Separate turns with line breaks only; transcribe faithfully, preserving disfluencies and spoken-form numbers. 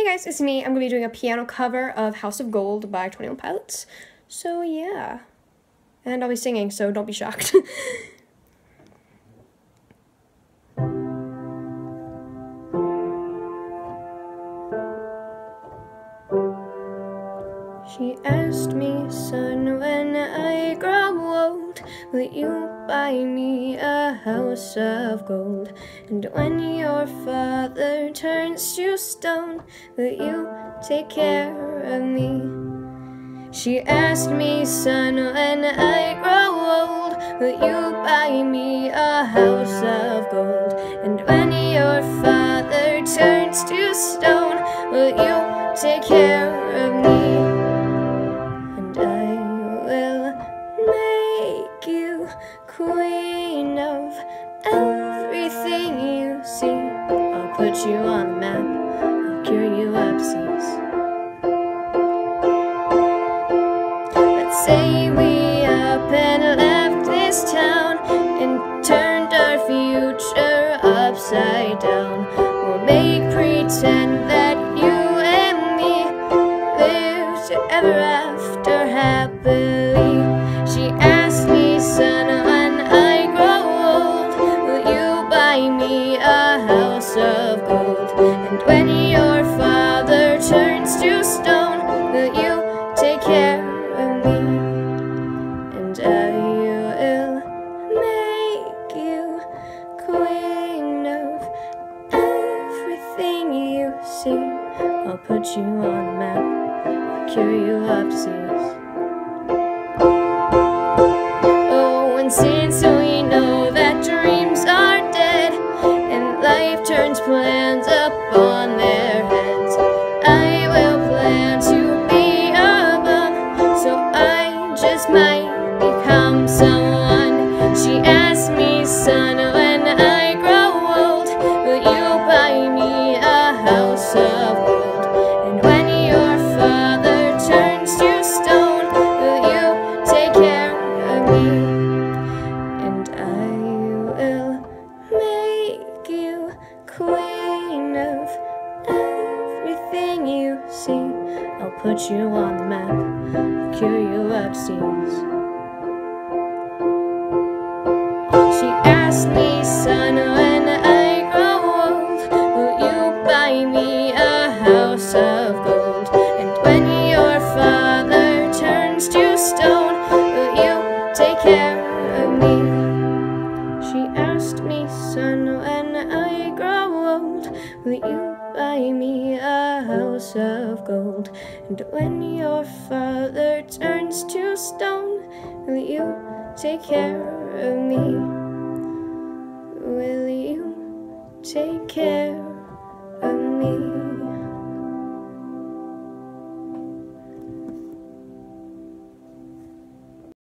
Hey guys, it's me. I'm going to be doing a piano cover of House of Gold by Twenty One Pilots. So yeah. And I'll be singing, so don't be shocked. She asked me, son, when I grow old, will you buy me a house of gold? And when your father turns to stone, will you take care of me? She asked me, son, when I grow old, will you buy me a house of gold? And when your father turns to stone, will you take care of me? Queen of everything you see. I'll put you on the map, I'll cure you of disease. Let's say we up and left this town and turned our future upside down. We'll make pretend that you and me lived ever after happily. She asked me, son, me a house of gold, and when your father turns to stone, will you take care of me? And I will make you queen of everything you see. I'll put you on the map, I'll cure you of disease. Oh, and since we know that dreams are dead and life turns plans up on their heads, I will plan to be a bum, so I just might become someone. She asked me, son, when I grow old, will you buy me a house of gold? And when your father turns to stone, will you take care of me? Queen of everything you see. I'll put you on the map, cure you of disease. She asked me, son, when I grow old, will you buy me a house of gold? And when your father turns to stone, will you take care of me? She asked me, son, when I grow old, will you buy me a house of gold? And when your father turns to stone, will you take care of me? Will you take care